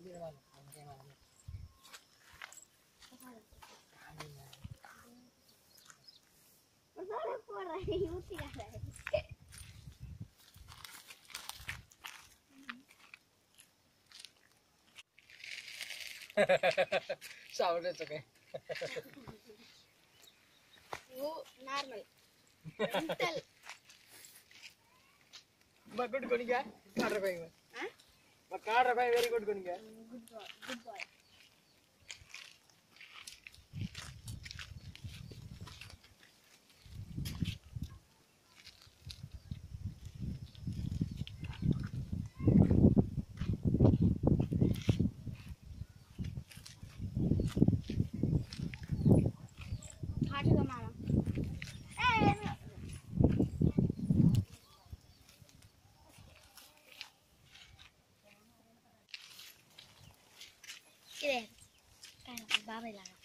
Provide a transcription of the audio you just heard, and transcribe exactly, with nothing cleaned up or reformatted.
Sound it's okay. Oh, normal. Mental. But good going guy. Car going. Huh? But car going very good going guy. Good boy. Good boy. Hard to go, mama. Hey, no. Get in. Kind of a Bobby ladder.